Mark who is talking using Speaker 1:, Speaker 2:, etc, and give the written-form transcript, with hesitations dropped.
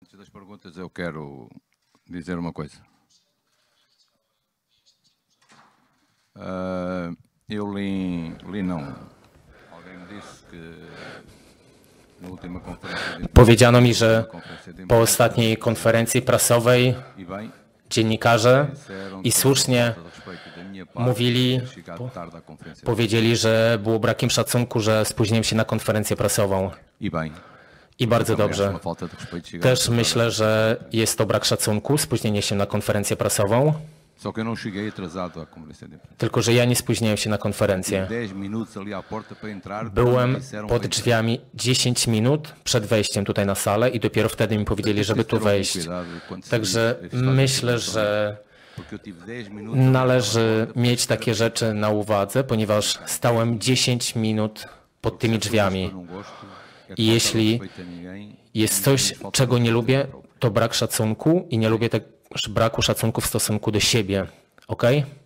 Speaker 1: Antes das perguntas, eu quero dizer uma coisa. Eu li não. Alguém me disse que na última conferência.
Speaker 2: Powiedziano mi, że po ostatniej konferencji prasowej dziennikarze i słusznie powiedzieli, że było brakiem szacunku, że spóźniłem się na konferencję prasową. I bardzo dobrze. Też myślę, że jest to brak szacunku, spóźnienie się na konferencję prasową. Tylko że ja nie spóźniłem się na konferencję. Byłem pod drzwiami 10 minut przed wejściem tutaj na salę i dopiero wtedy mi powiedzieli, żeby tu wejść. Także myślę, że należy mieć takie rzeczy na uwadze, ponieważ stałem 10 minut pod tymi drzwiami. I jeśli jest coś, czego nie lubię, to brak szacunku i nie lubię też braku szacunku w stosunku do siebie. OK?